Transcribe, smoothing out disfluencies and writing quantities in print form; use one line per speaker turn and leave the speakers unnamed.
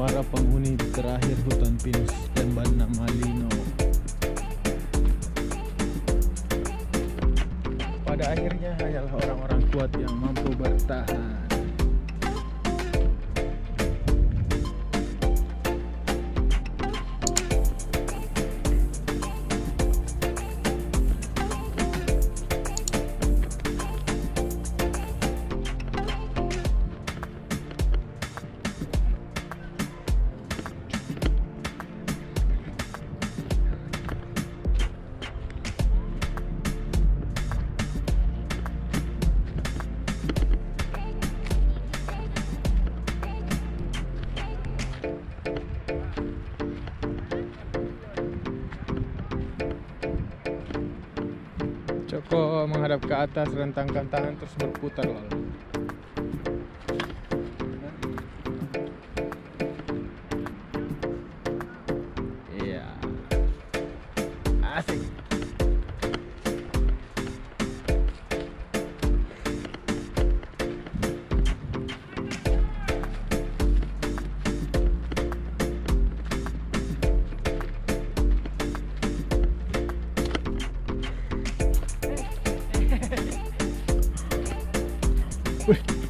para penghuni terakhir hutan pinus dan Bana Malino. Pada akhirnya hanyalah orang-orang kuat yang mampu bertahan. Joko menghadap ke atas, rentangkan tangan terus berputar lalu. Iya. Asik. Wih.